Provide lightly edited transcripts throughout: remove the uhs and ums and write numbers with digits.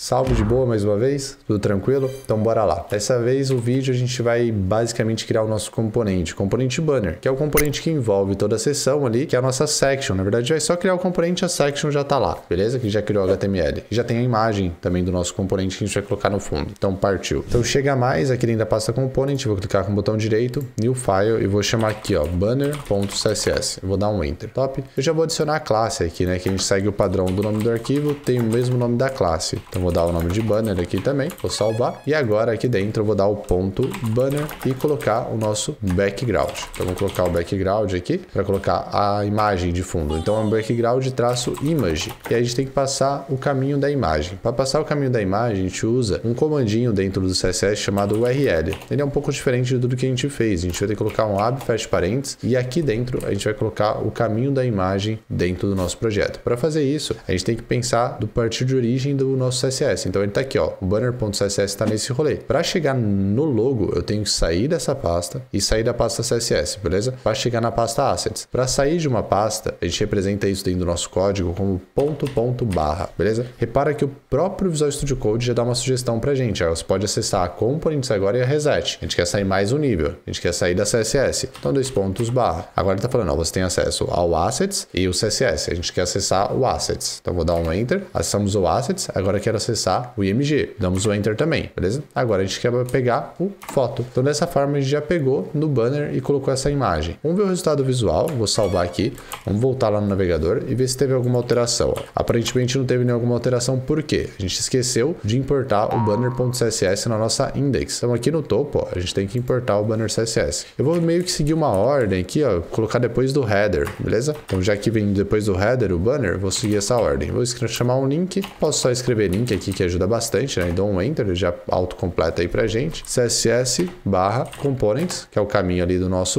Salve de boa mais uma vez? Tudo tranquilo? Então bora lá. Dessa vez o vídeo a gente vai basicamente criar o nosso componente banner, que é o componente que envolve toda a seção ali, que é a nossa section. Na verdade vai só criar o componente, a section já tá lá, beleza? Que já criou o HTML. E já tem a imagem também do nosso componente que a gente vai colocar no fundo. Então partiu. Então chega mais aqui dentro da pasta component, vou clicar com o botão direito, new file e vou chamar aqui, ó, banner.css. Eu vou dar um enter. Top. Eu já vou adicionar a classe aqui, né? Que a gente segue o padrão do nome do arquivo, tem o mesmo nome da classe. Então vou dar o nome de banner aqui também, vou salvar. E agora aqui dentro eu vou dar o ponto banner e colocar o nosso background. Então vou colocar o background aqui para colocar a imagem de fundo. Então é um background traço image. E aí a gente tem que passar o caminho da imagem. Para passar o caminho da imagem, a gente usa um comandinho dentro do CSS chamado URL. Ele é um pouco diferente de tudo que a gente fez. A gente vai ter que colocar um ab fecha parênteses e aqui dentro a gente vai colocar o caminho da imagem dentro do nosso projeto. Para fazer isso, a gente tem que pensar do partir de origem do nosso CSS. Então ele está aqui, ó, o banner.css está nesse rolê. Para chegar no logo, eu tenho que sair dessa pasta e sair da pasta CSS, beleza? Para chegar na pasta assets. Para sair de uma pasta, a gente representa isso dentro do nosso código como ponto barra, beleza? Repara que o próprio Visual Studio Code já dá uma sugestão pra gente. Ó, você pode acessar a components agora e a reset. A gente quer sair mais um nível. A gente quer sair da CSS. Então, barra. Agora ele está falando, ó, você tem acesso ao assets e o CSS. A gente quer acessar o assets. Então, vou dar um enter. Acessamos o assets. Agora eu quero acessar o IMG. Damos o enter também, beleza? Agora a gente quer pegar o foto. Então, dessa forma, a gente já pegou no banner e colocou essa imagem. Vamos ver o resultado visual. Vou salvar aqui. Vamos voltar lá no navegador e ver se teve alguma alteração. Ó. Aparentemente não teve nenhuma alteração. Por quê? A gente esqueceu de importar o banner.css na nossa index. Então, aqui no topo, ó, a gente tem que importar o banner CSS. Eu vou meio que seguir uma ordem aqui, ó, colocar depois do header, beleza? Então, já que vem depois do header o banner, vou seguir essa ordem. Vou chamar um link. Posso só escrever link aqui, que ajuda bastante, né? Então, um enter, já autocompleta aí pra gente. CSS barra components, que é o caminho ali do nosso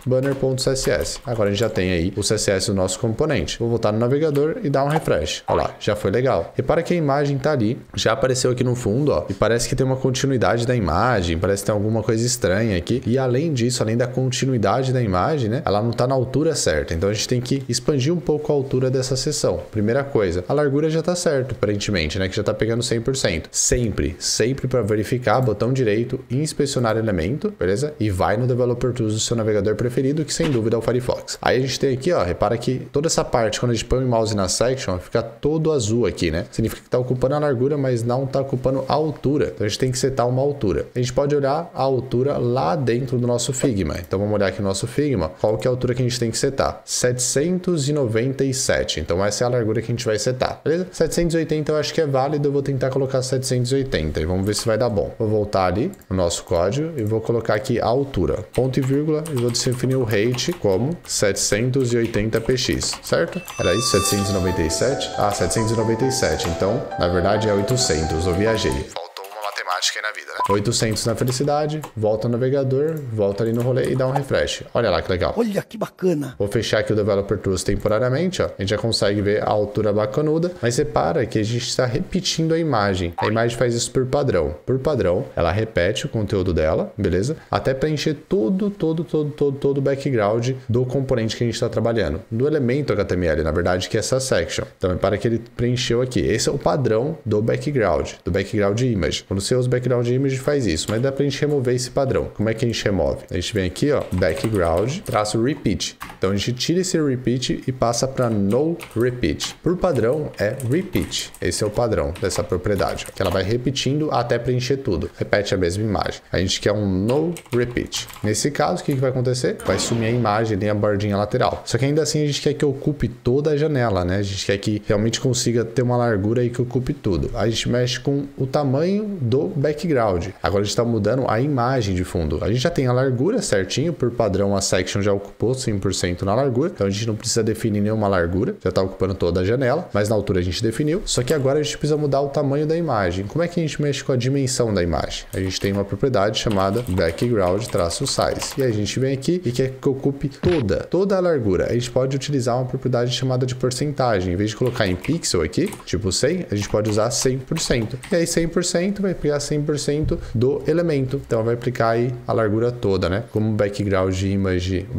banner.css. Agora a gente já tem aí o CSS do nosso componente. Vou voltar no navegador e dar um refresh. Olha lá, já foi legal. Repara que a imagem tá ali, já apareceu aqui no fundo, ó, e parece que tem uma continuidade da imagem, parece que tem alguma coisa estranha aqui. E além disso, além da continuidade da imagem, né, ela não tá na altura certa. Então a gente tem que expandir um pouco a altura dessa seção. Primeira coisa, a largura já tá certo, aparentemente, né, que já tá pegando 100%. Sempre para verificar, botão direito, inspecionar elemento, beleza? E vai no Developer Tools do seu navegador preferido, que sem dúvida é o Firefox. Aí a gente tem aqui, ó, repara que toda essa parte, quando a gente põe o mouse na section, fica todo azul aqui, né? Significa que tá ocupando a largura, mas não tá ocupando a altura. Então a gente tem que setar uma altura. A gente pode olhar a altura lá dentro do nosso Figma. Então vamos olhar aqui no nosso Figma, qual que é a altura que a gente tem que setar? 797. Então essa é a largura que a gente vai setar, beleza? 780 eu acho que é válido, eu vou tentar colocar 780 e vamos ver se vai dar bom. Vou voltar ali no nosso código e vou colocar aqui a altura, ponto e vírgula, e vou definir o rate como 780px, certo? Era isso, 797? Ah, 797, então na verdade é 800, eu viajei. Matemática aí na vida, né? 800 na felicidade, volta no navegador, volta ali no rolê e dá um refresh. Olha lá que legal. Olha que bacana. Vou fechar aqui o Developer Tools temporariamente, ó. A gente já consegue ver a altura bacanuda, mas repara que a gente está repetindo a imagem. A imagem faz isso por padrão. Por padrão, ela repete o conteúdo dela, beleza? Até preencher todo o background do componente que a gente está trabalhando. Do elemento HTML, na verdade, que é essa section. Então, repara que ele preencheu aqui. Esse é o padrão do background image. Quando você usa background image, faz isso, mas dá pra gente remover esse padrão. Como é que a gente remove? A gente vem aqui, ó, background, traço repeat. Então a gente tira esse repeat e passa para no repeat. Por padrão é repeat. Esse é o padrão dessa propriedade, ó, que ela vai repetindo até preencher tudo. Repete a mesma imagem. A gente quer um no repeat. Nesse caso, o que vai acontecer? Vai sumir a imagem e a bordinha lateral. Só que ainda assim a gente quer que ocupe toda a janela, né? A gente quer que realmente consiga ter uma largura aí que ocupe tudo. A gente mexe com o tamanho do background. Agora a gente está mudando a imagem de fundo. A gente já tem a largura certinho, por padrão a section já ocupou 100% na largura, então a gente não precisa definir nenhuma largura, já está ocupando toda a janela, mas na altura a gente definiu, só que agora a gente precisa mudar o tamanho da imagem. Como é que a gente mexe com a dimensão da imagem? A gente tem uma propriedade chamada background-size, e a gente vem aqui e quer que ocupe toda a largura. A gente pode utilizar uma propriedade chamada de porcentagem. Em vez de colocar em pixel aqui, tipo 100, a gente pode usar 100%. E aí 100% vai pegar 100% do elemento. Então vai aplicar aí a largura toda, né? Como o background image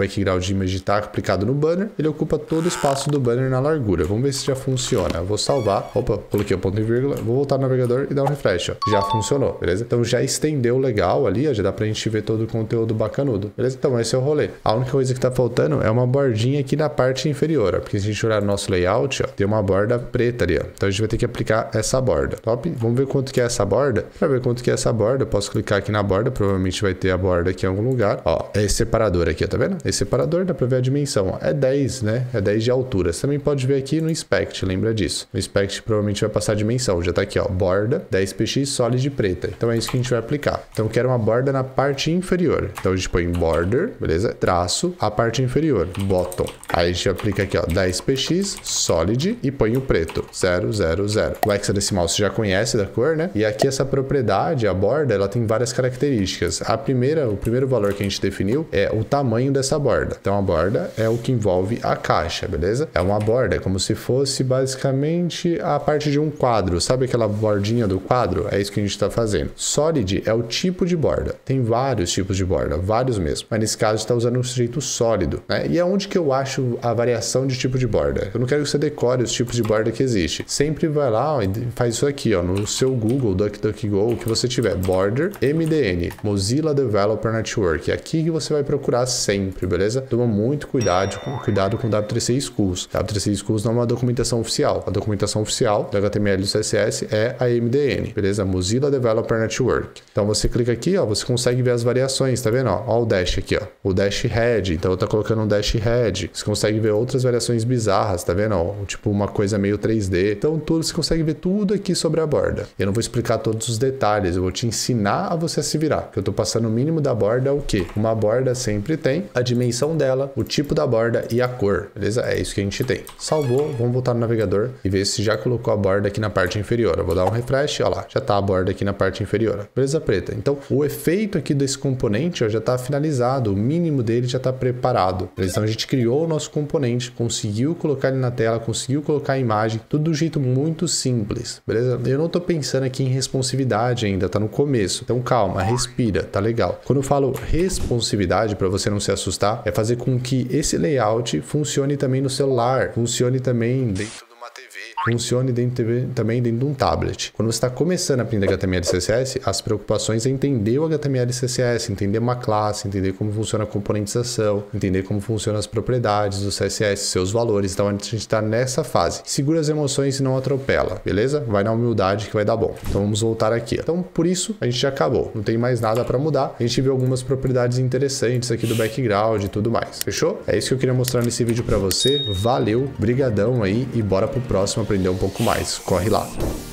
tá aplicado no banner, ele ocupa todo o espaço do banner na largura. Vamos ver se já funciona. Eu vou salvar. Opa, coloquei o ponto e vírgula. Vou voltar no navegador e dar um refresh, ó. Já funcionou, beleza? Então já estendeu legal ali, ó. Já dá pra gente ver todo o conteúdo bacanudo, beleza? Então esse é o rolê. A única coisa que tá faltando é uma bordinha aqui na parte inferior, ó. Porque se a gente olhar no nosso layout, ó, tem uma borda preta ali, ó. Então a gente vai ter que aplicar essa borda. Top? Vamos ver quanto que é essa borda? Pra ver quanto que é essa borda, eu posso clicar aqui na borda. Provavelmente vai ter a borda aqui em algum lugar. Ó, é esse separador aqui, ó, tá vendo? Esse separador dá pra ver a dimensão, ó. É 10, né? É 10 de altura. Você também pode ver aqui no Inspect, lembra disso. No Inspect provavelmente vai passar a dimensão. Já tá aqui, ó, borda 10px solid preta. Então é isso que a gente vai aplicar. Então eu quero uma borda na parte inferior. Então a gente põe border, beleza? Traço, a parte inferior, bottom. Aí a gente aplica aqui, ó, 10px solid e põe o preto, 0, 0, 0. O hexadecimal você já conhece da cor, né? E aqui essa propriedade, a borda, ela tem várias características. O primeiro valor que a gente definiu é o tamanho dessa borda. Então a borda é o que envolve a caixa, beleza? É uma borda, é como se fosse basicamente a parte de um quadro. Sabe aquela bordinha do quadro? É isso que a gente está fazendo. Solid é o tipo de borda. Tem vários tipos de borda, vários mesmo. Mas nesse caso está usando um sujeito sólido, né? E é onde que eu acho a variação de tipo de borda. Eu não quero que você decore os tipos de borda que existe. Sempre vai lá, ó, e faz isso aqui, ó, no seu Google, DuckDuckGo, que você tiver border MDN, Mozilla Developer Network. É aqui que você vai procurar sempre, beleza? Toma muito cuidado com W3C Schools. W3C Schools não é uma documentação oficial. A documentação oficial do HTML e do CSS é a MDN, beleza? Mozilla Developer Network. Então você clica aqui, ó, você consegue ver as variações, tá vendo? Ó o dash aqui, ó. O dash head, então eu tô colocando um dash head. Você consegue ver outras variações bizarras, tá vendo? Ó, tipo uma coisa meio 3D. Então tudo, você consegue ver tudo aqui sobre a borda. Eu não vou explicar todos os detalhes, eu vou te ensinar a você se virar. Que eu tô passando o mínimo da borda é o quê? Uma borda sempre tem a dimensão dela, o tipo da borda e a cor, beleza? É isso que a gente tem. Salvou, vamos voltar no navegador e ver se já colocou a borda aqui na parte inferior. Eu vou dar um refresh, ó lá, já tá a borda aqui na parte inferior, ó. Beleza, preta? Então, o efeito aqui desse componente, ó, já tá finalizado, o mínimo dele já tá preparado, beleza? Então, a gente criou o nosso componente, conseguiu colocar ele na tela, conseguiu colocar a imagem, tudo de um jeito muito simples, beleza? Eu não tô pensando aqui em responsividade ainda, tá no começo. Então, calma, respira, tá legal. Quando eu falo responsividade, para você não se assustar, é fazer com que esse layout funcione também no celular, funcione também dentro de uma TV, funcione também dentro de um tablet. Quando você está começando a aprender HTML e CSS, as preocupações é entender o HTML e CSS, entender uma classe, entender como funciona a componentização, entender como funcionam as propriedades do CSS, seus valores. Então a gente está nessa fase. Segura as emoções e não atropela, beleza? Vai na humildade que vai dar bom. Então vamos voltar aqui. Então por isso a gente já acabou. Não tem mais nada para mudar. A gente viu algumas propriedades interessantes aqui do background e tudo mais. Fechou? É isso que eu queria mostrar nesse vídeo para você. Valeu, brigadão aí e bora pro próximo aprender um pouco mais. Corre lá!